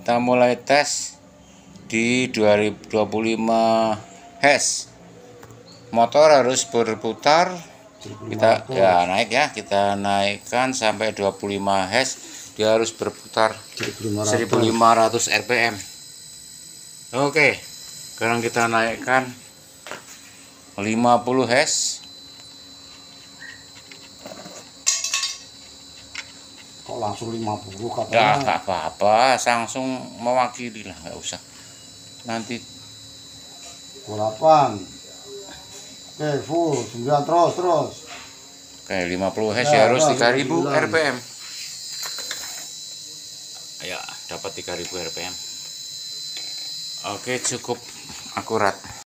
Kita mulai tes di 2025 Hz. Motor harus berputar, kita ya naik ya, kita naikkan sampai 25 Hz. Dia harus berputar 1500 rpm. Oke, sekarang kita naikkan 50 Hz. Kok langsung 50 katanya? Ya nggak apa-apa, langsung mewakili lah, nggak usah nanti. 8. Oke, full 9 terus. Oke, 50 Hz ya, harus 3000 rpm. Ya, dapat 3000 rpm. Oke, cukup akurat.